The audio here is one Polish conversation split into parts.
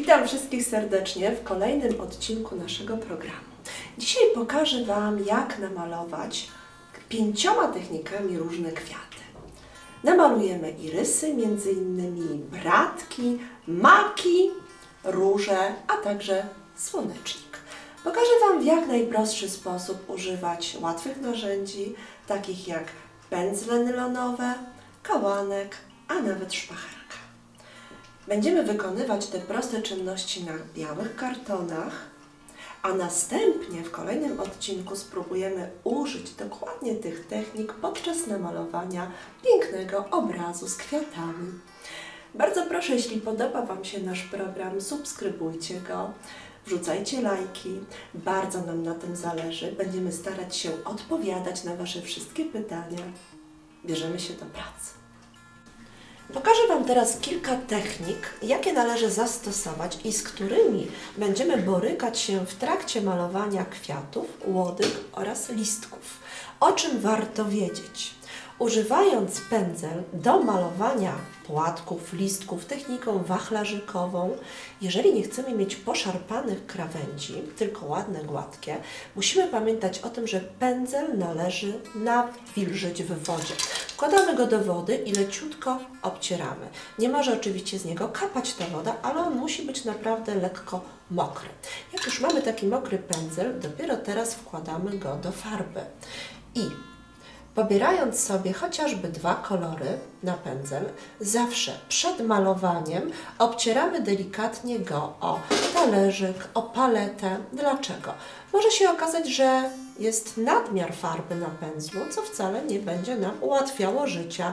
Witam wszystkich serdecznie w kolejnym odcinku naszego programu. Dzisiaj pokażę Wam, jak namalować 5 technikami różne kwiaty. Namalujemy irysy, m.in. bratki, maki, róże, a także słonecznik. Pokażę Wam, w jak najprostszy sposób używać łatwych narzędzi, takich jak pędzle nylonowe, kałanek, a nawet szpachelka. Będziemy wykonywać te proste czynności na białych kartonach, a następnie w kolejnym odcinku spróbujemy użyć dokładnie tych technik podczas namalowania pięknego obrazu z kwiatami. Bardzo proszę, jeśli podoba Wam się nasz program, subskrybujcie go, wrzucajcie lajki, bardzo nam na tym zależy. Będziemy starać się odpowiadać na Wasze wszystkie pytania. Bierzemy się do pracy. Pokażę Wam teraz kilka technik, jakie należy zastosować i z którymi będziemy borykać się w trakcie malowania kwiatów, łodyg oraz listków. O czym warto wiedzieć? Używając pędzel do malowania płatków, listków techniką wachlarzykową, jeżeli nie chcemy mieć poszarpanych krawędzi, tylko ładne, gładkie, musimy pamiętać o tym, że pędzel należy nawilżyć w wodzie. Wkładamy go do wody i leciutko obcieramy. Nie może oczywiście z niego kapać ta woda, ale on musi być naprawdę lekko mokry. Jak już mamy taki mokry pędzel, dopiero teraz wkładamy go do farby. I pobierając sobie chociażby 2 kolory na pędzel, zawsze przed malowaniem obcieramy delikatnie go o talerzyk, o paletę. Dlaczego? Może się okazać, że jest nadmiar farby na pędzlu, co wcale nie będzie nam ułatwiało życia.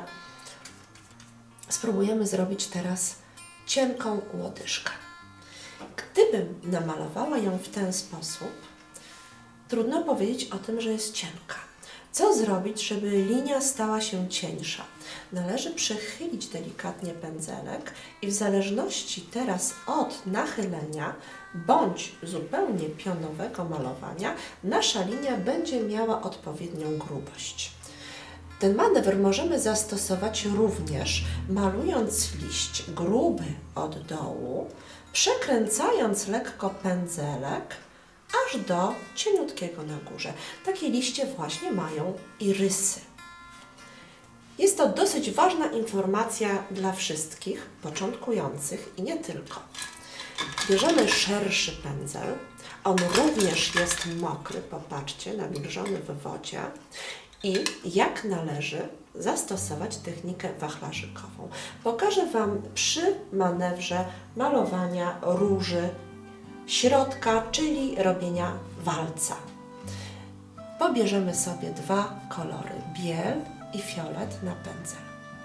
Spróbujemy zrobić teraz cienką łodyżkę. Gdybym namalowała ją w ten sposób, trudno powiedzieć o tym, że jest cienka. Co zrobić, żeby linia stała się cieńsza? Należy przechylić delikatnie pędzelek i w zależności teraz od nachylenia bądź zupełnie pionowego malowania nasza linia będzie miała odpowiednią grubość. Ten manewr możemy zastosować również malując liść gruby od dołu, przekręcając lekko pędzelek aż do cieniutkiego na górze. Takie liście właśnie mają irysy. Jest to dosyć ważna informacja dla wszystkich początkujących i nie tylko. Bierzemy szerszy pędzel, on również jest mokry, popatrzcie, nawilżony w wodzie i jak należy zastosować technikę wachlarzykową. Pokażę Wam przy manewrze malowania róży środka, czyli robienia walca. Pobierzemy sobie 2 kolory, biel i fiolet na pędzel.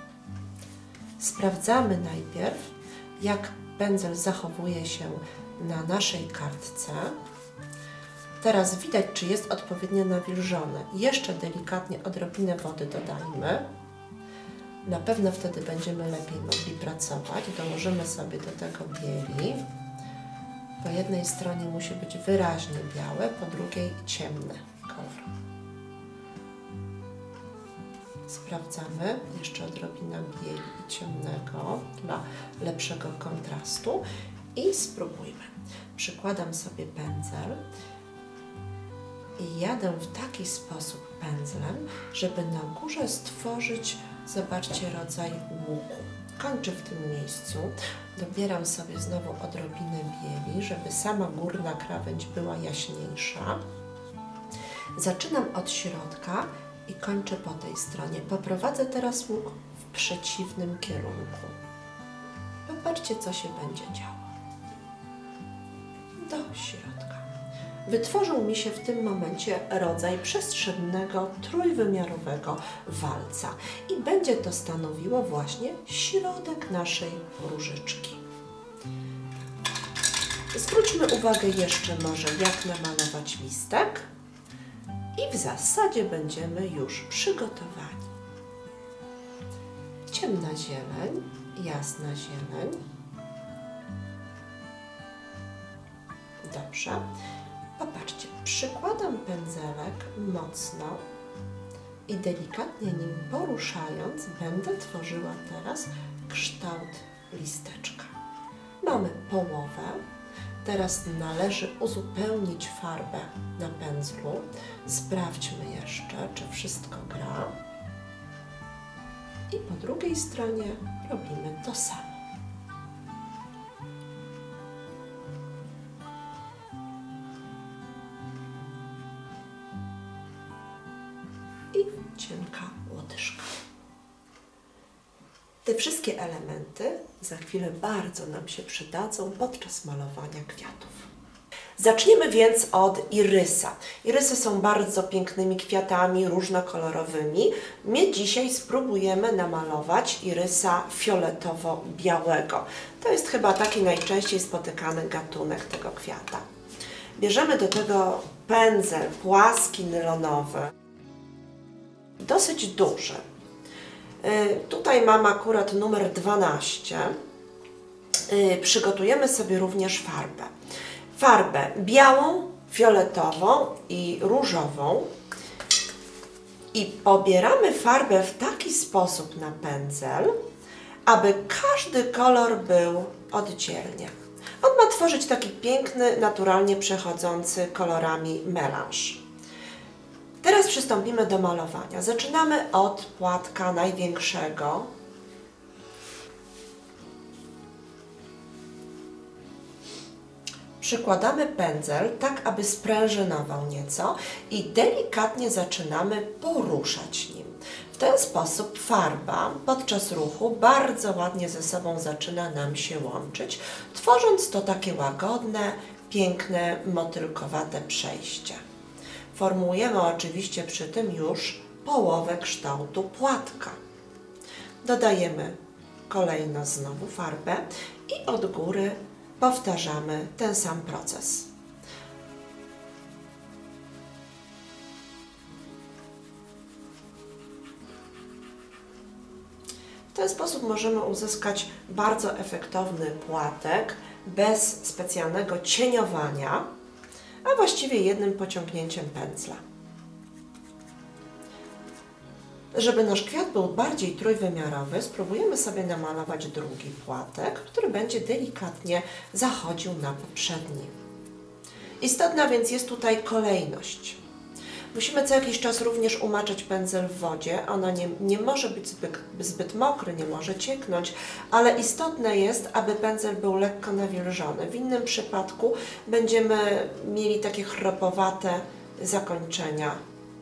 Sprawdzamy najpierw, jak pędzel zachowuje się na naszej kartce. Teraz widać, czy jest odpowiednio nawilżony. Jeszcze delikatnie odrobinę wody dodajmy. Na pewno wtedy będziemy lepiej mogli pracować. Dołożymy sobie do tego bieli. Po jednej stronie musi być wyraźnie białe, po drugiej ciemny kolor. Sprawdzamy jeszcze odrobinę bieli i ciemnego dla lepszego kontrastu i spróbujmy. Przykładam sobie pędzel i jadę w taki sposób pędzlem, żeby na górze stworzyć, zobaczcie, rodzaj łuku. Kończę w tym miejscu, dobieram sobie znowu odrobinę bieli, żeby sama górna krawędź była jaśniejsza. Zaczynam od środka i kończę po tej stronie. Poprowadzę teraz łuk w przeciwnym kierunku. Popatrzcie, co się będzie działo. Do środka. Wytworzył mi się w tym momencie rodzaj przestrzennego, trójwymiarowego walca i będzie to stanowiło właśnie środek naszej różyczki. Zwróćmy uwagę jeszcze może, jak namalować listek i w zasadzie będziemy już przygotowani. Ciemna zieleń, jasna zieleń. Dobrze. Popatrzcie, przykładam pędzelek mocno i delikatnie nim poruszając będę tworzyła teraz kształt listeczka. Mamy połowę, Teraz należy uzupełnić farbę na pędzlu. Sprawdźmy jeszcze, czy wszystko gra. I po drugiej stronie robimy to samo. I cienka łodyżka. Te wszystkie elementy za chwilę bardzo nam się przydadzą podczas malowania kwiatów. Zaczniemy więc od irysa. Irysy są bardzo pięknymi kwiatami, różnokolorowymi. My dzisiaj spróbujemy namalować irysa fioletowo-białego. To jest chyba taki najczęściej spotykany gatunek tego kwiata. Bierzemy do tego pędzel płaski nylonowy, dosyć duży. Tutaj mam akurat numer 12. Przygotujemy sobie również farbę. Farbę białą, fioletową i różową. I pobieramy farbę w taki sposób na pędzel, aby każdy kolor był oddzielnie. On ma tworzyć taki piękny, naturalnie przechodzący kolorami melanż. Teraz przystąpimy do malowania. Zaczynamy od płatka największego. Przykładamy pędzel tak, aby sprężynował nieco i delikatnie zaczynamy poruszać nim. W ten sposób farba podczas ruchu bardzo ładnie ze sobą zaczyna nam się łączyć, tworząc to takie łagodne, piękne, motylkowate przejście. Formułujemy oczywiście przy tym już połowę kształtu płatka. Dodajemy kolejno znowu farbę i od góry powtarzamy ten sam proces. W ten sposób możemy uzyskać bardzo efektowny płatek bez specjalnego cieniowania, a właściwie jednym pociągnięciem pędzla. Żeby nasz kwiat był bardziej trójwymiarowy, spróbujemy sobie namalować drugi płatek, który będzie delikatnie zachodził na poprzedni. Istotna więc jest tutaj kolejność. Musimy co jakiś czas również umaczać pędzel w wodzie. Ona nie może być zbyt mokry, nie może cieknąć, ale istotne jest, aby pędzel był lekko nawilżony. W innym przypadku będziemy mieli takie chropowate zakończenia.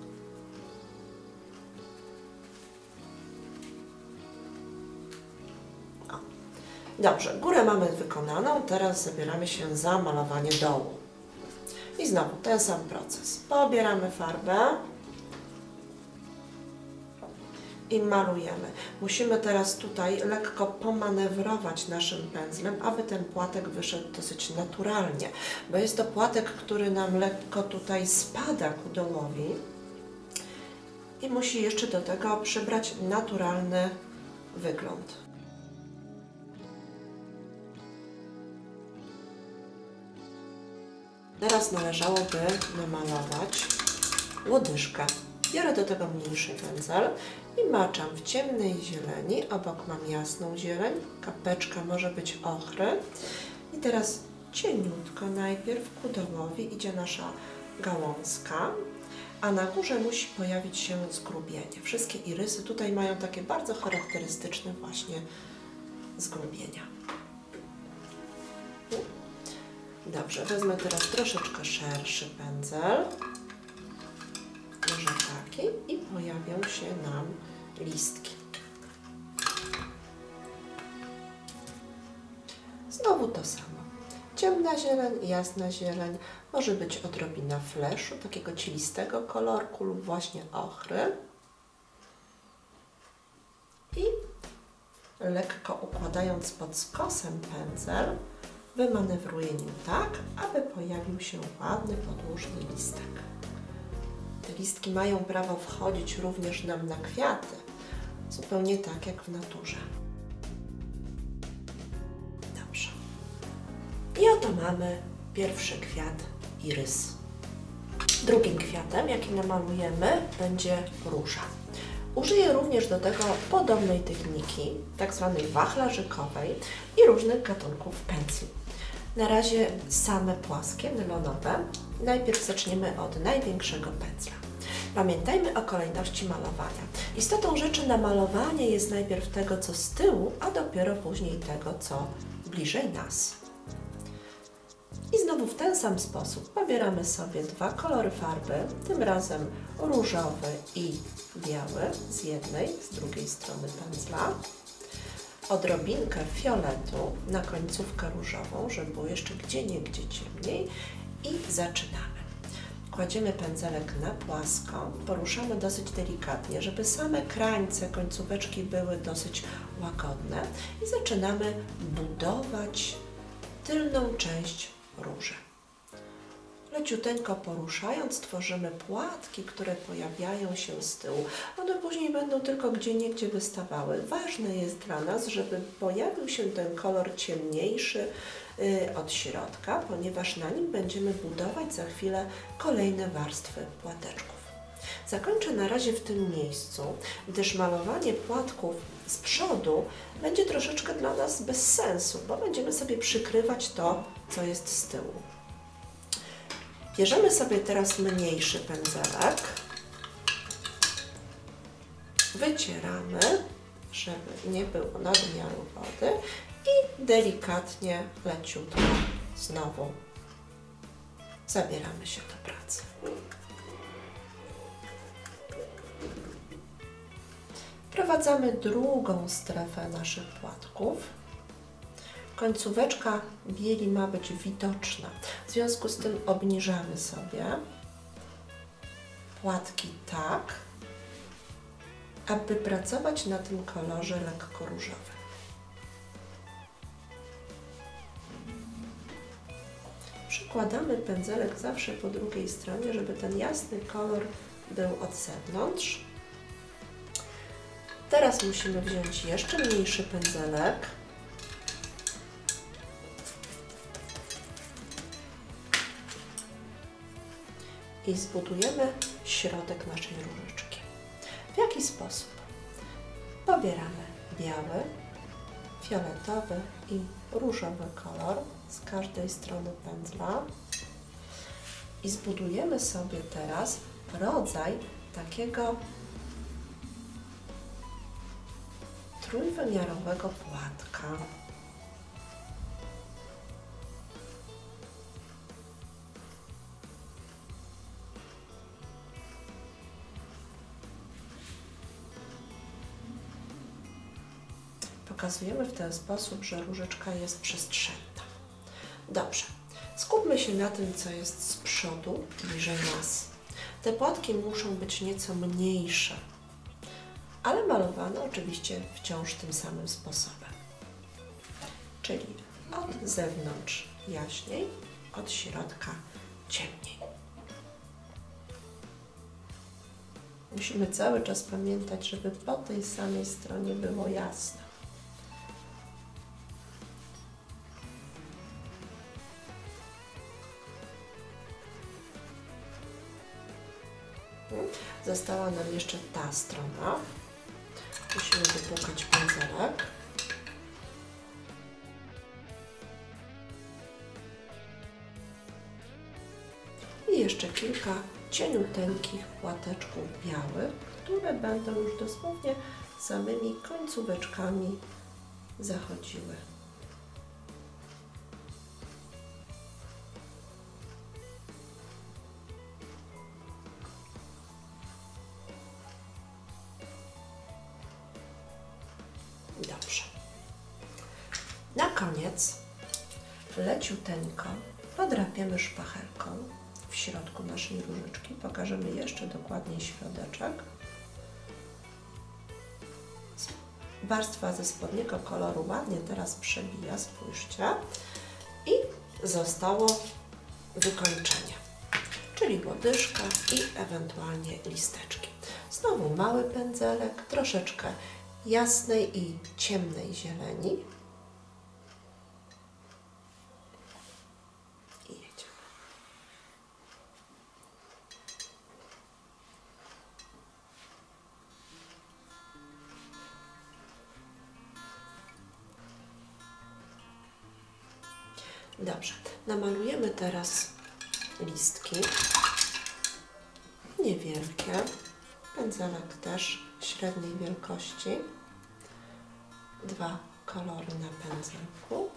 Dobrze, górę mamy wykonaną, teraz zabieramy się za malowanie dołu. I znowu ten sam proces. Pobieramy farbę i malujemy. Musimy teraz tutaj lekko pomanewrować naszym pędzlem, aby ten płatek wyszedł dosyć naturalnie, bo jest to płatek, który nam lekko tutaj spada ku dołowi i musi jeszcze do tego przybrać naturalny wygląd. Teraz należałoby namalować łodyżkę. Biorę do tego mniejszy pędzel i maczam w ciemnej zieleni. Obok mam jasną zieleń, kapeczka może być ochry. I teraz cieniutko najpierw ku dołowi idzie nasza gałązka, a na górze musi pojawić się zgrubienie. Wszystkie irysy tutaj mają takie bardzo charakterystyczne właśnie zgrubienia. Dobrze, wezmę teraz troszeczkę szerszy pędzel, może taki, i pojawią się nam listki. Znowu to samo. Ciemna zieleń, jasna zieleń, może być odrobina fleszu, takiego cielistego kolorku lub właśnie ochry. I lekko układając pod skosem pędzel, wymanewruję nim tak, aby pojawił się ładny, podłużny listek. Te listki mają prawo wchodzić również nam na kwiaty, zupełnie tak jak w naturze. Dobrze. I oto mamy pierwszy kwiat irys. Drugim kwiatem, jaki namalujemy, będzie róża. Użyję również do tego podobnej techniki, tak zwanej wachlarzykowej i różnych gatunków pędzli. Na razie same płaskie, nylonowe. Najpierw zaczniemy od największego pędzla. Pamiętajmy o kolejności malowania. Istotą rzeczy namalowanie jest najpierw tego, co z tyłu, a dopiero później tego, co bliżej nas. I znowu w ten sam sposób pobieramy sobie dwa kolory farby, tym razem różowy i biały z jednej, z drugiej strony pędzla. Odrobinkę fioletu na końcówkę różową, żeby było jeszcze gdzieniegdzie ciemniej i zaczynamy. Kładziemy pędzelek na płasko, poruszamy dosyć delikatnie, żeby same krańce, końcóweczki były dosyć łagodne i zaczynamy budować tylną część róży. Leciuteńko poruszając tworzymy płatki, które pojawiają się z tyłu. One później będą tylko gdzieniegdzie wystawały. Ważne jest dla nas, żeby pojawił się ten kolor ciemniejszy od środka, ponieważ na nim będziemy budować za chwilę kolejne warstwy płateczków. Zakończę na razie w tym miejscu, gdyż malowanie płatków z przodu będzie troszeczkę dla nas bez sensu, bo będziemy sobie przykrywać to, co jest z tyłu. Bierzemy sobie teraz mniejszy pędzelek, wycieramy, żeby nie było nadmiaru wody i delikatnie, leciutko znowu zabieramy się do pracy. Wprowadzamy drugą strefę naszych płatków. Końcóweczka bieli ma być widoczna, w związku z tym obniżamy sobie płatki tak, aby pracować na tym kolorze lekko różowym. Przykładamy pędzelek zawsze po drugiej stronie, żeby ten jasny kolor był od zewnątrz. Teraz musimy wziąć jeszcze mniejszy pędzelek i zbudujemy środek naszej różyczki. W jaki sposób? Pobieramy biały, fioletowy i różowy kolor z każdej strony pędzla i zbudujemy sobie teraz rodzaj takiego trójwymiarowego płatka. Pokazujemy w ten sposób, że różyczka jest przestrzenna. Dobrze, skupmy się na tym, co jest z przodu, bliżej nas. Te płatki muszą być nieco mniejsze, ale malowane oczywiście wciąż tym samym sposobem. Czyli od zewnątrz jaśniej, od środka ciemniej. Musimy cały czas pamiętać, żeby po tej samej stronie było jasno. Została nam jeszcze ta strona. Musimy wypłukać pędzelek. I jeszcze kilka cieniuteńkich płateczków białych, które będą już dosłownie samymi końcóweczkami zachodziły. Dobrze. Na koniec leciuteńko podrapiemy szpachelką w środku naszej różyczki. Pokażemy jeszcze dokładniej środeczek. Warstwa ze spodniego koloru ładnie teraz przebija, spójrzcie. I zostało wykończenie, czyli łodyżka i ewentualnie listeczki. Znowu mały pędzelek, troszeczkę jasnej i ciemnej zieleni. I jedziemy. Dobrze, namalujemy teraz listki. Niewielkie. Pędzelek też średniej wielkości. 2 kolory na pędzelku.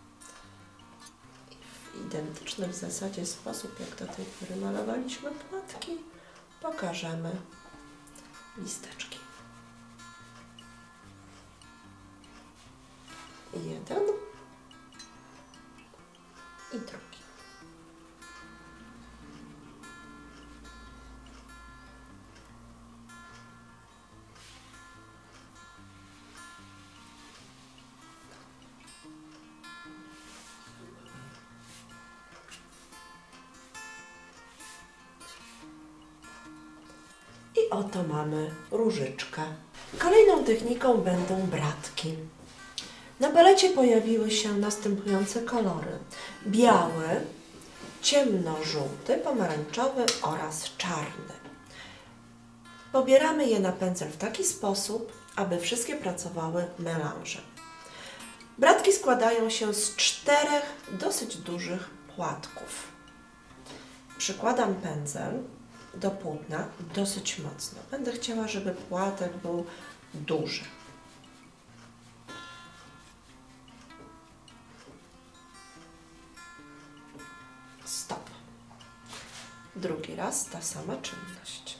I w identyczny w zasadzie sposób, jak do tej pory malowaliśmy płatki, pokażemy listeczki. Jeden i drugi. I oto mamy różyczkę. Kolejną techniką będą bratki. Na palecie pojawiły się następujące kolory: biały, ciemnożółty, pomarańczowy oraz czarny. Pobieramy je na pędzel w taki sposób, aby wszystkie pracowały melanżem. Bratki składają się z 4 dosyć dużych płatków. Przykładam pędzel do płótna dosyć mocno. Będę chciała, żeby płatek był duży. Stop. Drugi raz ta sama czynność.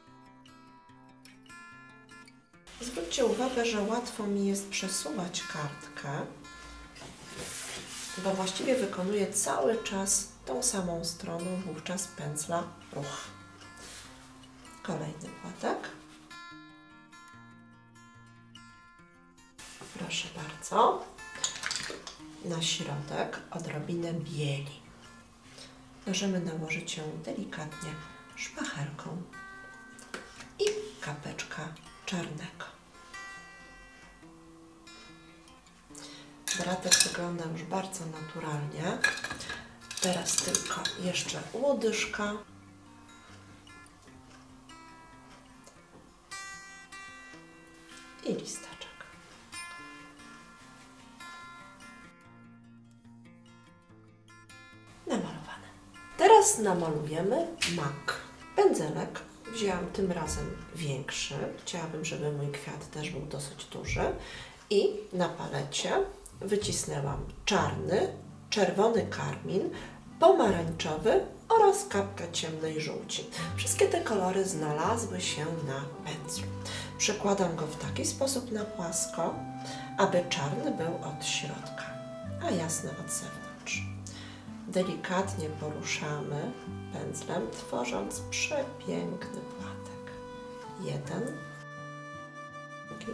Zwróćcie uwagę, że łatwo mi jest przesuwać kartkę, bo właściwie wykonuję cały czas tą samą stroną wówczas pędzla ruch. Kolejny płatek. Proszę bardzo. Na środek odrobinę bieli. Możemy nałożyć ją delikatnie szpachelką i kapeczka czarnego. Bratek wygląda już bardzo naturalnie. Teraz tylko jeszcze łodyżka. I listeczek. Namalowane. Teraz namalujemy mak. Pędzelek wzięłam tym razem większy. Chciałabym, żeby mój kwiat też był dosyć duży. I na palecie wycisnęłam czarny, czerwony karmin, pomarańczowy oraz kapkę ciemnej żółci. Wszystkie te kolory znalazły się na pędzlu. Przekładam go w taki sposób na płasko, aby czarny był od środka, a jasny od zewnątrz. Delikatnie poruszamy pędzlem, tworząc przepiękny płatek. Jeden, drugi.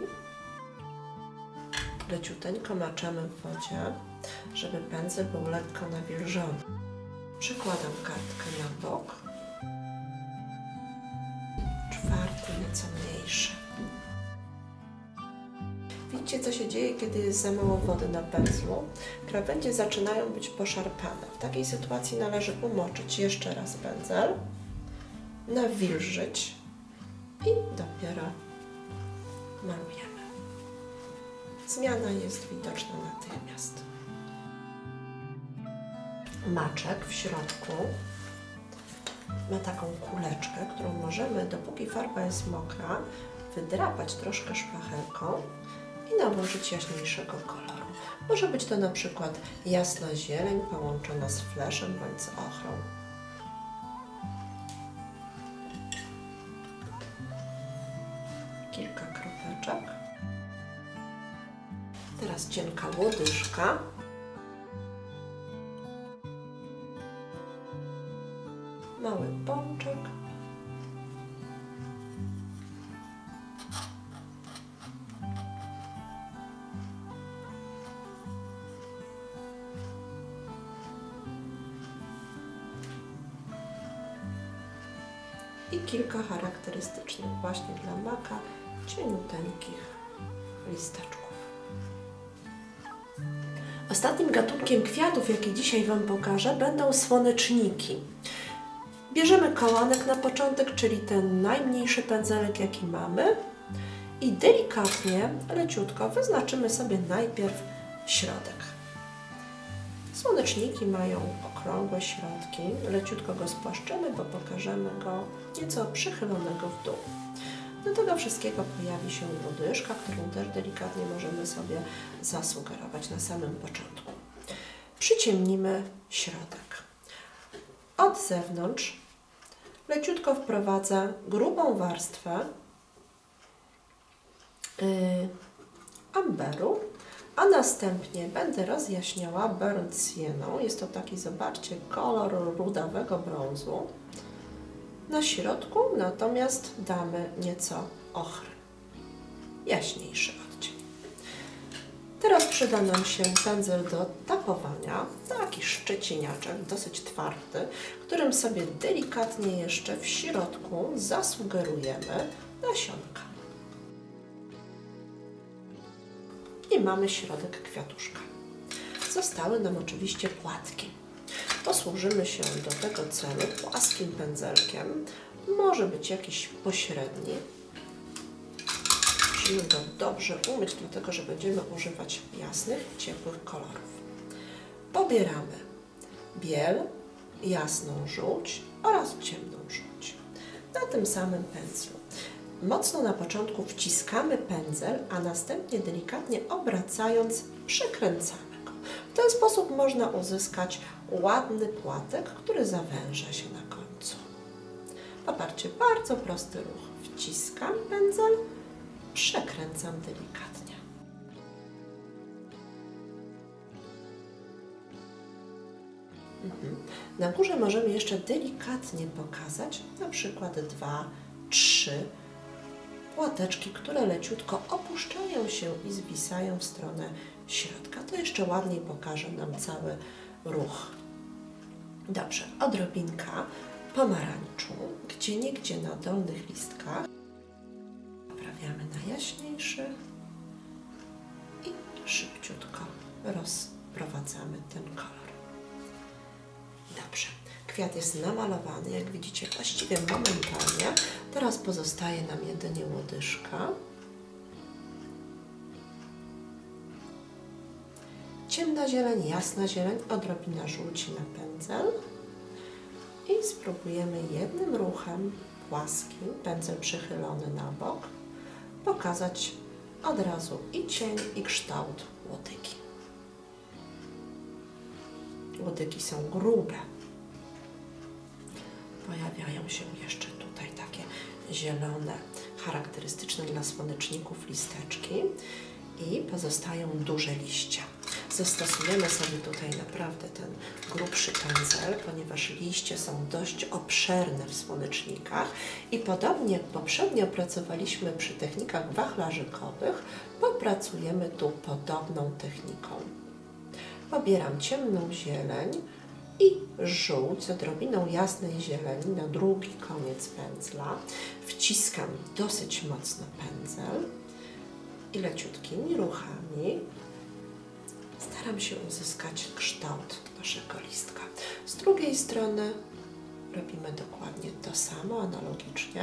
Leciuteńko maczamy w wodzie, żeby pędzel był lekko nawilżony. Przekładam kartkę na bok. Czwarty, nieco mniejszy. Widzicie, co się dzieje, kiedy jest za mało wody na pędzlu? Krawędzie zaczynają być poszarpane. W takiej sytuacji należy umoczyć jeszcze raz pędzel, nawilżyć i dopiero malujemy. Zmiana jest widoczna natychmiast. Maczek w środku ma taką kuleczkę, którą możemy, dopóki farba jest mokra, wydrapać troszkę szpachelką i nałożyć jaśniejszego koloru. Może być to na przykład jasna zieleń połączona z fleszem bądź z ochrą. Kilka kropeczek. Teraz cienka łodyżka. Mały pączek. I kilka charakterystycznych właśnie dla maka cieniuteńkich listeczków. Ostatnim gatunkiem kwiatów, jaki dzisiaj Wam pokażę, będą słoneczniki. Bierzemy kołanek na początek, czyli ten najmniejszy pędzelek, jaki mamy, i delikatnie, leciutko wyznaczymy sobie najpierw środek. Słoneczniki mają okrągłe środki, leciutko go spłaszczymy, bo pokażemy go nieco przychylonego w dół. Do tego wszystkiego pojawi się lodyżka, którą też delikatnie możemy sobie zasugerować na samym początku. Przyciemnimy środek. Od zewnątrz leciutko wprowadzę grubą warstwę amberu, a następnie będę rozjaśniała burnt sieną. Jest to taki, zobaczcie, kolor rudawego brązu. Na środku natomiast damy nieco ochry, jaśniejszy odcień. Teraz przyda nam się pędzel do tapowania, taki szczeciniaczek, dosyć twardy, którym sobie delikatnie jeszcze w środku zasugerujemy nasionka. I mamy środek kwiatuszka. Zostały nam oczywiście płatki. Posłużymy się do tego celu płaskim pędzelkiem. Może być jakiś pośredni. Musimy go dobrze umyć, dlatego że będziemy używać jasnych, ciepłych kolorów. Pobieramy biel, jasną żółć oraz ciemną żółć. Na tym samym pędzlu mocno na początku wciskamy pędzel, a następnie delikatnie obracając przykręcamy go. W ten sposób można uzyskać ładny płatek, który zawęża się na końcu. Popatrzcie, bardzo prosty ruch. Wciskam pędzel, przekręcam delikatnie. Na górze możemy jeszcze delikatnie pokazać na przykład 2, 3 płateczki, które leciutko opuszczają się i zwisają w stronę środka. To jeszcze ładniej pokaże nam cały ruch. Dobrze, odrobinka pomarańczu, gdzieniegdzie na dolnych listkach. Naprawiamy na jaśniejszy i szybciutko rozprowadzamy ten kolor. Dobrze, kwiat jest namalowany, jak widzicie, właściwie momentalnie. Teraz pozostaje nam jedynie łodyżka. Ciemna zieleń, jasna zieleń, odrobina żółci na pędzel. I spróbujemy jednym ruchem płaskim, pędzel przychylony na bok, pokazać od razu i cień, i kształt łodygi. Łodygi są grube. Pojawiają się jeszcze tutaj takie zielone, charakterystyczne dla słoneczników listeczki i pozostają duże liście. Zastosujemy sobie tutaj naprawdę ten grubszy pędzel, ponieważ liście są dość obszerne w słonecznikach i podobnie jak poprzednio pracowaliśmy przy technikach wachlarzykowych, popracujemy tu podobną techniką. Pobieram ciemną zieleń i żółć z odrobiną jasnej zieleni na drugi koniec pędzla. Wciskam dosyć mocno pędzel i leciutkimi ruchami staram się uzyskać kształt naszego listka. Z drugiej strony robimy dokładnie to samo, analogicznie.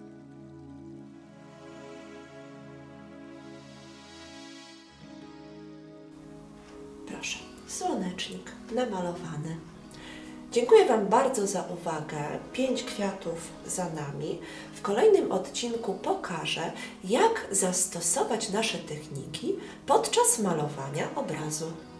Proszę, słonecznik namalowany. Dziękuję Wam bardzo za uwagę. 5 kwiatów za nami. W kolejnym odcinku pokażę, jak zastosować nasze techniki podczas malowania obrazu.